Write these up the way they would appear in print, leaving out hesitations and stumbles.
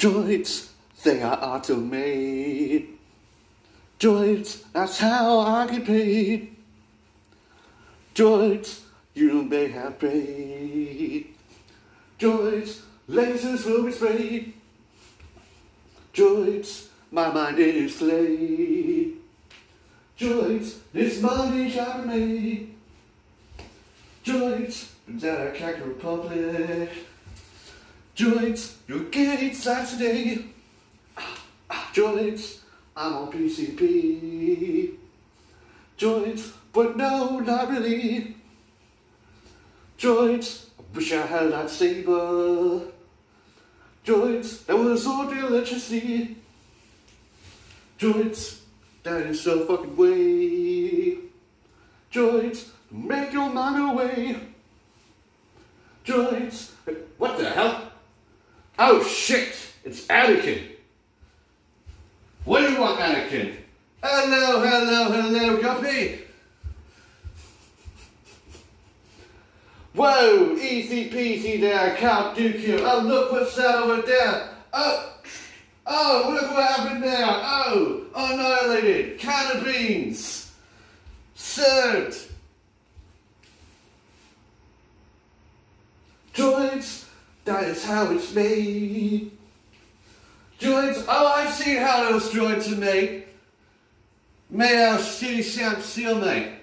Droids, they are auto-made. Droids, that's how I get paid. Droids, you may have prayed. Droids, lasers will be sprayed. Droids, my mind is slayed. Droids, this money shall be made. Droids, that I can't republic. Droids, you're getting sight today. Droids, I'm on PCP. Droids, but no, not really. Droids, I wish I had a lightsaber. Droids, that was all the electricity. Droids, that is so fucking way. Droids, make your mind away. Droids, what the hell? Oh shit, it's Anakin. What do you want, Anakin? Hello, Guppy. Whoa, easy peasy there, Count Dooku. Oh, look what's that over there. Oh, look what happened there. Oh, annihilated. Can of beans. Served. Droids, that is how it's made. Droids, oh, I've seen how those droids are made. Made out of shitty stamp steel, mate.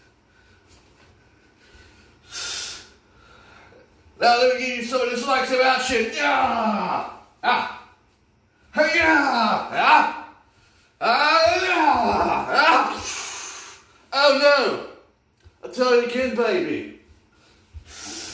Now let me give you some of this likes of action. Yeah! Ah! Hey, yeah! Ah! Ah! Yeah! Ah! Oh no! I'll tell you again, baby.